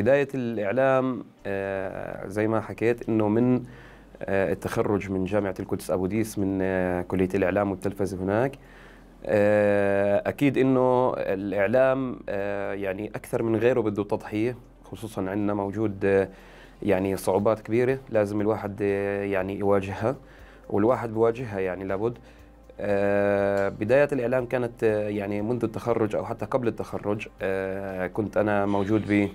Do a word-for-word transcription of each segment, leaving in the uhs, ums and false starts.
بداية الإعلام زي ما حكيت إنه من التخرج من جامعة القدس أبو ديس من كلية الإعلام والتلفزة هناك. أكيد إنه الإعلام يعني أكثر من غيره بده تضحية، خصوصاً عندنا موجود يعني صعوبات كبيرة لازم الواحد يعني يواجهها، والواحد بواجهها يعني لابد. بداية الإعلام كانت يعني منذ التخرج أو حتى قبل التخرج. كنت أنا موجود ب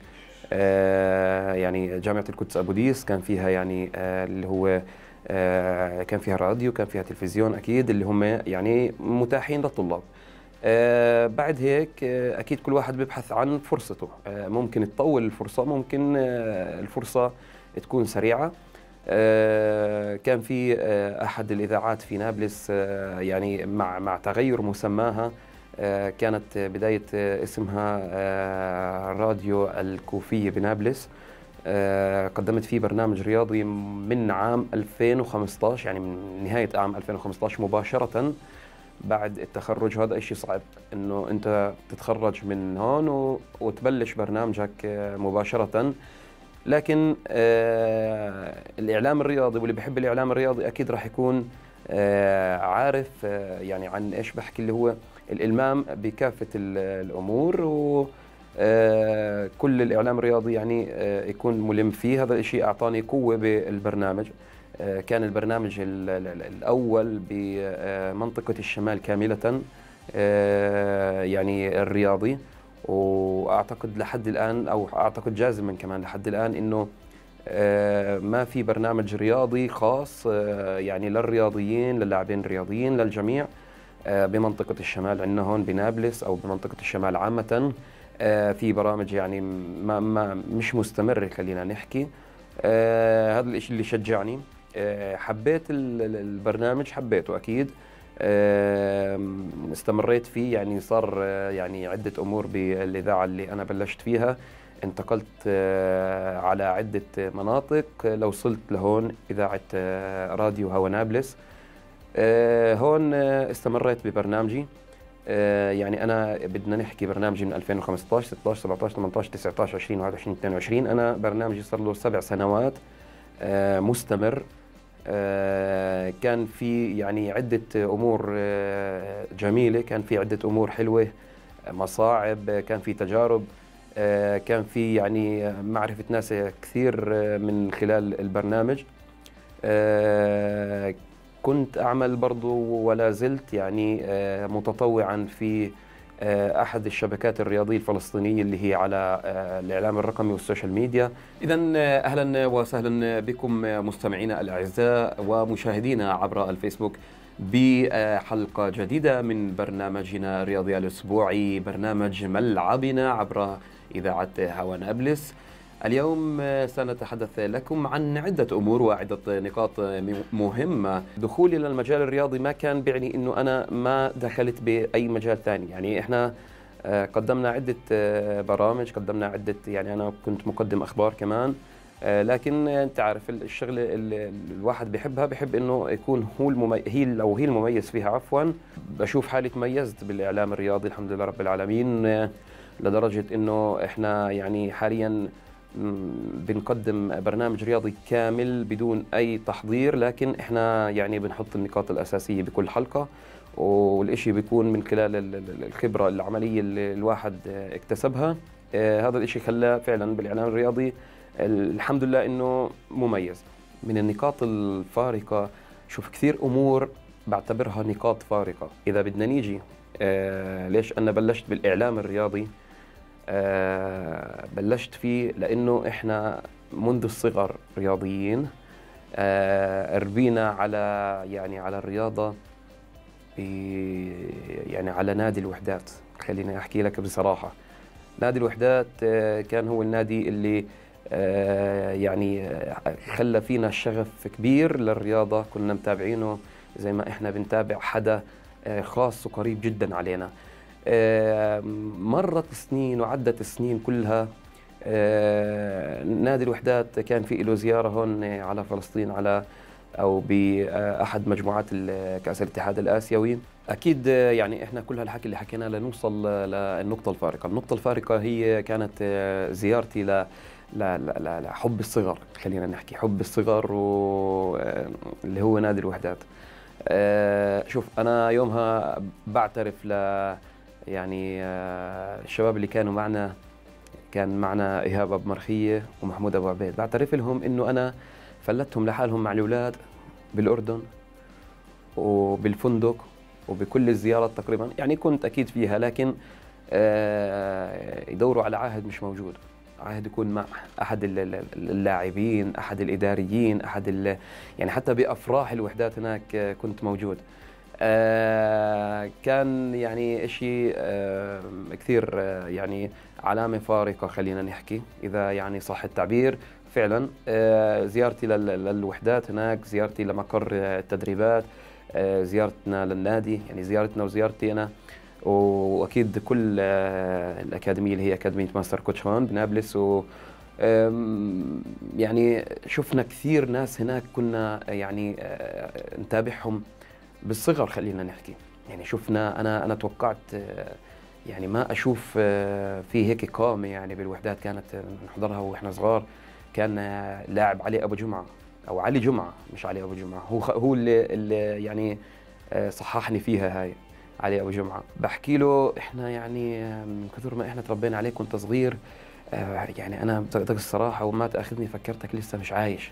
يعني جامعة القدس أبو ديس، كان فيها يعني اللي هو كان فيها راديو، كان فيها تلفزيون أكيد اللي هم يعني متاحين للطلاب. بعد هيك أكيد كل واحد بيبحث عن فرصته، ممكن تطول الفرصة، ممكن الفرصة تكون سريعة. كان في أحد الإذاعات في نابلس يعني مع مع تغير مسماها، كانت بداية اسمها راديو الكوفية بنابلس. قدمت فيه برنامج رياضي من عام ألفين وخمسة عشر، يعني من نهاية عام ألفين وخمسة عشر مباشرة بعد التخرج. هذا إشي صعب إنه أنت تتخرج من هون وتبلش برنامجك مباشرة، لكن آه الإعلام الرياضي واللي بيحب الإعلام الرياضي أكيد راح يكون آه عارف آه يعني عن إيش بحكي، اللي هو الإلمام بكافة الأمور، وكل الإعلام الرياضي يعني آه يكون ملم فيه. هذا الشيء أعطاني قوة بالبرنامج. آه كان البرنامج الأول بمنطقة الشمال كاملة آه يعني الرياضي، واعتقد لحد الان او اعتقد جازما كمان لحد الان انه ما في برنامج رياضي خاص يعني للرياضيين، للاعبين الرياضيين، للجميع بمنطقة الشمال عندنا هون بنابلس او بمنطقة الشمال عامة. في برامج يعني ما ما مش مستمرة خلينا نحكي. هذا الشيء اللي شجعني، حبيت البرنامج، حبيته اكيد، استمريت فيه. يعني صار يعني عدة أمور بالإذاعة اللي أنا بلشت فيها، انتقلت على عدة مناطق لو وصلت لهون إذاعة راديو هوا نابلس. هون استمريت ببرنامجي. يعني أنا بدنا نحكي برنامجي من ألفين وخمسة عشر ستة عشر سبعة عشر ثمانية عشر تسعة عشر عشرين واحد وعشرين اثنين وعشرين. أنا برنامجي صار له سبع سنوات مستمر. كان في يعني عدة أمور جميلة، كان في عدة أمور حلوة، مصاعب، كان في تجارب، كان في يعني معرفة ناس كثير من خلال البرنامج. كنت أعمل برضو ولا زلت يعني متطوعا في أحد الشبكات الرياضية الفلسطينية اللي هي على الإعلام الرقمي والسوشيال ميديا. إذا أهلا وسهلا بكم مستمعينا الأعزاء ومشاهدينا عبر الفيسبوك بحلقة جديدة من برنامجنا الرياضي الأسبوعي، برنامج ملعبنا عبر إذاعة هوا نابلس. اليوم سنتحدث لكم عن عدة أمور وعدة نقاط مهمة. دخولي للمجال الرياضي ما كان بيعني أنه أنا ما دخلت بأي مجال ثاني. يعني إحنا قدمنا عدة برامج، قدمنا عدة، يعني أنا كنت مقدم أخبار كمان، لكن أنت عارف الشغلة اللي الواحد بيحبها، بيحب أنه يكون هو المميز، هي أو هي المميز فيها عفوا. بشوف حالي تميزت بالإعلام الرياضي الحمد لله رب العالمين، لدرجة أنه إحنا يعني حاليا بنقدم برنامج رياضي كامل بدون أي تحضير، لكن إحنا يعني بنحط النقاط الأساسية بكل حلقة، والإشي بيكون من خلال الخبرة العملية اللي الواحد اكتسبها. هذا الإشي خلاه فعلا بالإعلام الرياضي الحمد لله إنه مميز. من النقاط الفارقة، شوف كثير أمور بعتبرها نقاط فارقة. إذا بدنا نيجي ليش أنا بلشت بالإعلام الرياضي، آه بلشت فيه لأنه إحنا منذ الصغر رياضيين. آه ربينا على يعني على الرياضة، يعني على نادي الوحدات. خليني أحكي لك بصراحة، نادي الوحدات آه كان هو النادي اللي آه يعني خلى فينا شغف كبير للرياضة. كنا متابعينه زي ما إحنا بنتابع حدا آه خاص وقريب جدا علينا. مرت سنين وعدت السنين كلها. نادي الوحدات كان في له زيارة هون على فلسطين، على أو بأحد مجموعات كأس الاتحاد الآسيوي. أكيد يعني إحنا كل هالحكي اللي حكيناه لنوصل للنقطة الفارقة. النقطة الفارقة هي كانت زيارتي لا لا لا لا، حب الصغر، خلينا نحكي حب الصغر، واللي هو نادي الوحدات. آه، شوف أنا يومها بعترف ل يعني آه، الشباب اللي كانوا معنا، كان معنا إيهاب أبو مرخية ومحمود أبو عبيد، بعترف لهم إنه أنا فلتهم لحالهم مع الأولاد بالأردن وبالفندق وبكل الزيارات تقريبا، يعني كنت أكيد فيها، لكن آه، يدوروا على عاهد مش موجود، عاهد يكون مع أحد اللاعبين، أحد الإداريين، أحد يعني حتى بأفراح الوحدات هناك كنت موجود. آه كان يعني إشي آه كثير آه يعني علامة فارقة، خلينا نحكي إذا يعني صح التعبير. فعلا آه زيارتي للوحدات هناك، زيارتي لمقر التدريبات، آه زيارتنا للنادي، يعني زيارتنا وزيارتي أنا، وأكيد كل آه الأكاديمية اللي هي أكاديمية ماستر كوتش هون بنابلس. و يعني شفنا كثير ناس هناك كنا يعني آه نتابعهم بالصغر، خلينا نحكي. يعني شفنا، انا انا توقعت يعني ما اشوف في هيك قامه يعني بالوحدات كانت نحضرها واحنا صغار. كان لاعب علي ابو جمعه، او علي جمعه مش علي ابو جمعه، هو هو اللي, اللي يعني صححني فيها هاي. علي ابو جمعه بحكي له احنا يعني من كثر ما احنا تربينا عليك وانت صغير، يعني انا بدك الصراحه وما تاخذني فكرتك لسه مش عايش.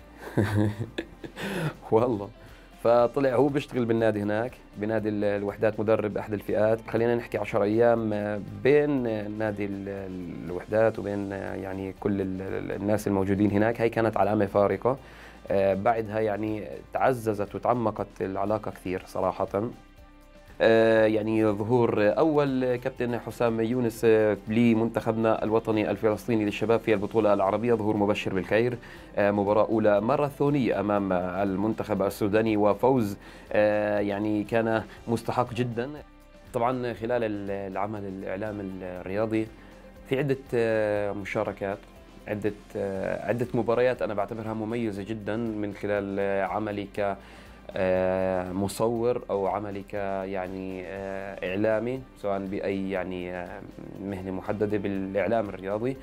والله. فطلع هو بيشتغل بالنادي هناك، بنادي الوحدات، مدرب احد الفئات. خلينا نحكي عشر ايام بين نادي الوحدات وبين يعني كل الناس الموجودين هناك، هي كانت علامه فارقه. بعدها يعني تعززت وتعمقت العلاقه كثير صراحه. يعني ظهور أول كابتن حسام يونس لمنتخبنا الوطني الفلسطيني للشباب في البطولة العربية، ظهور مبشر بالخير. مباراة أولى ماراثونية أمام المنتخب السوداني، وفوز يعني كان مستحق جدا. طبعا خلال العمل الإعلامي الرياضي في عدة مشاركات، عدة عدة مباريات أنا بعتبرها مميزة جدا من خلال عملي ك مصور أو عملي ك يعني إعلامي، سواء بأي يعني مهنة محددة بالإعلام الرياضي.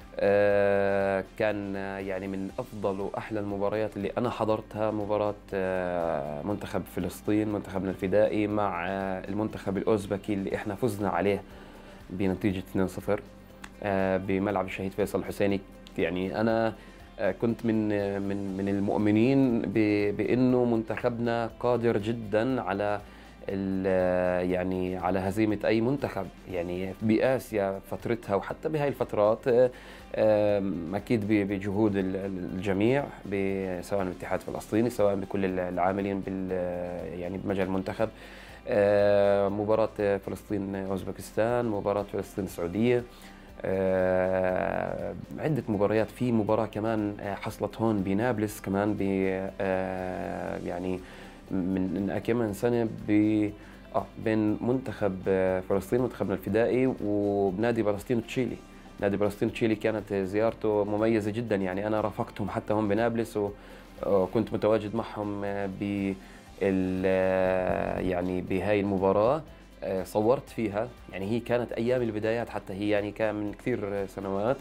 كان يعني من أفضل وأحلى المباريات اللي أنا حضرتها مباراة منتخب فلسطين، منتخبنا الفدائي، مع المنتخب الأوزبكي اللي إحنا فزنا عليه بنتيجة اثنين صفر بملعب الشهيد فيصل الحسيني. يعني أنا كنت من من من المؤمنين بانه منتخبنا قادر جدا على يعني على هزيمه اي منتخب يعني باسيا فترتها، وحتى بهاي الفترات اكيد بجهود الجميع، سواء الاتحاد الفلسطيني سواء بكل العاملين بال يعني بمجال المنتخب. مباراه فلسطين اوزبكستان، مباراه فلسطين السعوديه، آه عدة مباريات. في مباراة كمان حصلت هون بنابلس كمان ب آه يعني من كم من سنة ب آه بين منتخب فلسطين منتخبنا الفدائي وبنادي فلسطين تشيلي. نادي فلسطين تشيلي كانت زيارته مميزة جدا، يعني أنا رافقتهم حتى هم بنابلس وكنت متواجد معهم ب يعني بهاي المباراة، صورت فيها. يعني هي كانت ايام البدايات، حتى هي يعني كان من كثير سنوات.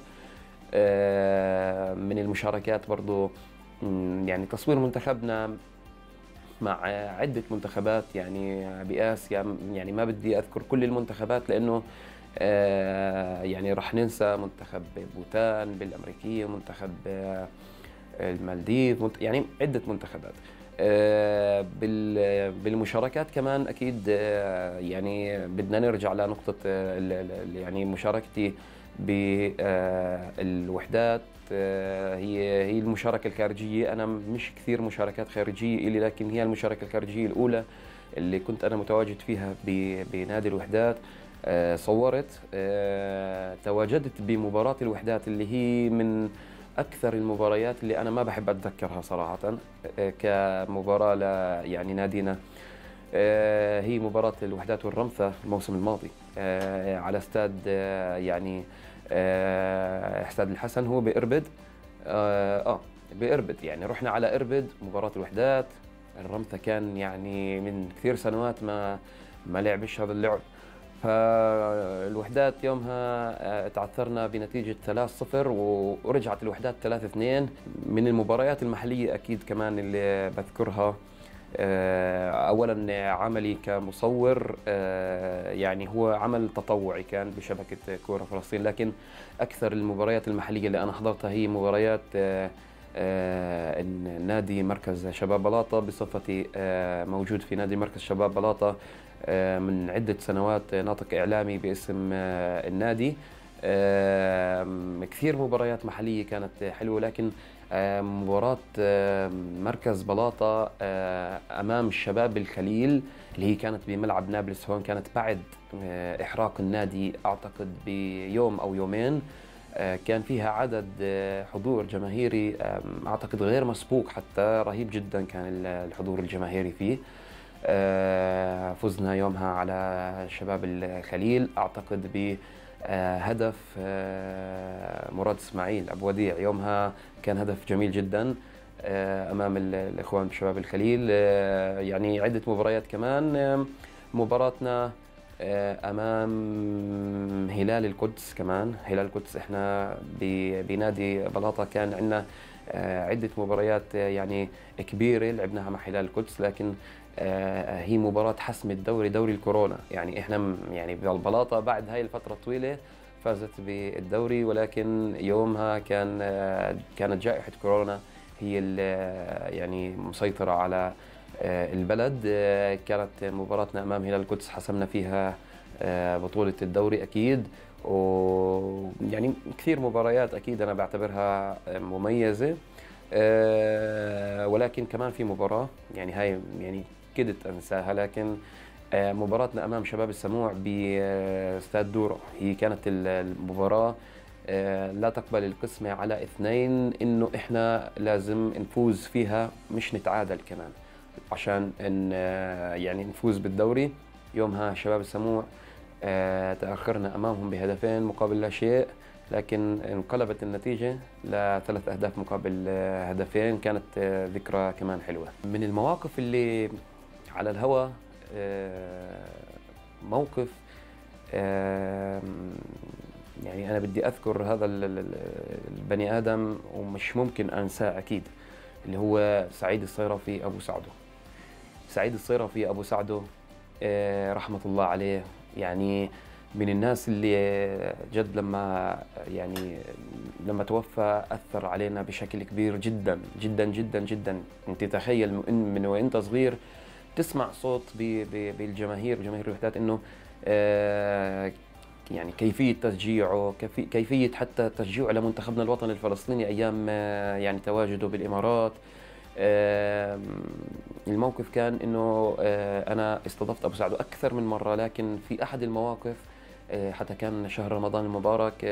من المشاركات برضو يعني تصوير منتخبنا مع عدة منتخبات يعني بآسيا، يعني ما بدي أذكر كل المنتخبات لأنه يعني رح ننسى منتخب بوتان بالأمريكية، منتخب المالديف، يعني عدة منتخبات. بالمشاركات كمان أكيد يعني بدنا نرجع لنقطة يعني مشاركتي بالوحدات. هي هي المشاركة الخارجية، أنا مش كثير مشاركات خارجية إلي، لكن هي المشاركة الخارجية الأولى اللي كنت أنا متواجد فيها بنادي الوحدات. صورت، تواجدت بمباراة الوحدات اللي هي من أكثر المباريات اللي أنا ما بحب أتذكرها صراحة كمباراة ل يعني نادينا. هي مباراة الوحدات والرمثة الموسم الماضي على استاد يعني استاد الحسن، هو بإربد. آه بإربد، يعني رحنا على إربد مباراة الوحدات. الرمثة كان يعني من كثير سنوات ما ما لعبش هذا اللعب، فالوحدات يومها تعثرنا بنتيجة ثلاثة صفر ورجعت الوحدات ثلاثة اثنين. من المباريات المحلية أكيد كمان اللي بذكرها، أولا عملي كمصور، يعني هو عمل تطوعي كان بشبكة كورة فلسطين، لكن أكثر المباريات المحلية اللي أنا حضرتها هي مباريات نادي مركز شباب بلاطة بصفتي موجود في نادي مركز شباب بلاطة من عدة سنوات، ناطق إعلامي باسم النادي. كثير مباريات محلية كانت حلوة، لكن مباراة مركز بلاطة أمام الشباب الخليل اللي هي كانت بملعب نابلس هون، كانت بعد إحراق النادي أعتقد بيوم أو يومين. كان فيها عدد حضور جماهيري أعتقد غير مسبوق، حتى رهيب جدا كان الحضور الجماهيري فيه. فزنا يومها على شباب الخليل أعتقد بهدف مراد إسماعيل أبو وديع. يومها كان هدف جميل جدا أمام الإخوان بشباب الخليل. يعني عدة مباريات كمان، مباراتنا أمام هلال القدس كمان. هلال القدس إحنا بنادي بلاطة كان عندنا عدة مباريات يعني كبيرة لعبناها مع هلال القدس، لكن هي مباراة حسم الدوري، دوري الكورونا. يعني إحنا يعني بالبلاطة بعد هاي الفترة الطويلة فازت بالدوري، ولكن يومها كان كانت جائحة كورونا هي يعني مسيطرة على البلد. كانت مباراتنا أمام هلال القدس حسمنا فيها بطولة الدوري أكيد، ويعني كثير مباريات أكيد أنا بعتبرها مميزة. ولكن كمان في مباراة يعني هاي يعني كدت أنساها، لكن مباراتنا أمام شباب السموع باستاد دورة هي كانت المباراة لا تقبل القسمة على اثنين، إنه إحنا لازم نفوز فيها مش نتعادل كمان عشان إن يعني نفوز بالدوري. يومها شباب السموع تأخرنا أمامهم بهدفين مقابل لا شيء، لكن انقلبت النتيجة لثلاث أهداف مقابل هدفين. كانت ذكرى كمان حلوة. من المواقف اللي على الهواء موقف يعني أنا بدي أذكر هذا البني آدم ومش ممكن أنساه أكيد، اللي هو سعيد الصيرفي أبو سعدو. سعيد الصيرفي أبو سعدو رحمة الله عليه، يعني من الناس اللي جد لما يعني لما توفى أثر علينا بشكل كبير جدا جدا جدا جدا. أنت تخيل من, من وأنت صغير تسمع صوت بالجماهير وجماهير الوحدات إنه يعني كيفية تشجيعه، كيفية حتى تشجيعه لمنتخبنا الوطني الفلسطيني أيام يعني تواجده بالإمارات. الموقف كان إنه أنا استضفت أبو سعدو أكثر من مرة، لكن في أحد المواقف حتى كان شهر رمضان المبارك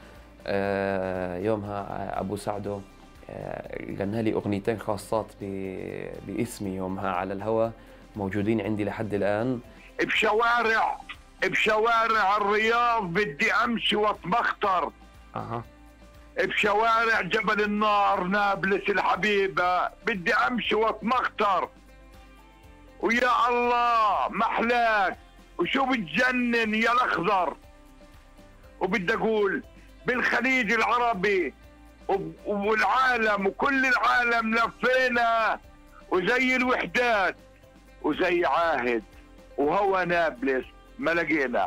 يومها أبو سعدو غنى لي أغنيتين خاصات باسمي يومها على الهواء، موجودين عندي لحد الآن. بشوارع بشوارع الرياض بدي أمشي واتمخطر. أها. بشوارع جبل النار نابلس الحبيبة بدي أمشي واتمخطر، ويا الله محلاك وشو بتجنن يا الأخضر. وبدي أقول بالخليج العربي والعالم وكل العالم لفينا، وزي الوحدات وزي عاهد وهو نابلس ما لقينا.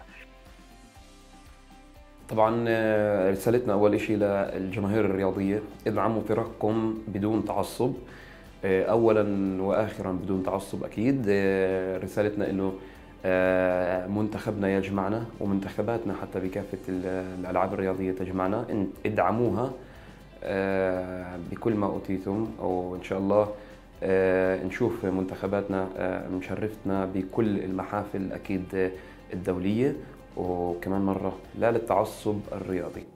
طبعا رسالتنا أول شيء للجماهير الرياضية، ادعموا فرقكم بدون تعصب، أولا وآخرا بدون تعصب أكيد. رسالتنا إنه منتخبنا يجمعنا ومنتخباتنا حتى بكافة الألعاب الرياضية تجمعنا، ادعموها بكل ما أوتيتم، وإن شاء الله نشوف منتخباتنا مشرفتنا بكل المحافل أكيد الدولية. وكمان مرة لا للتعصب الرياضي.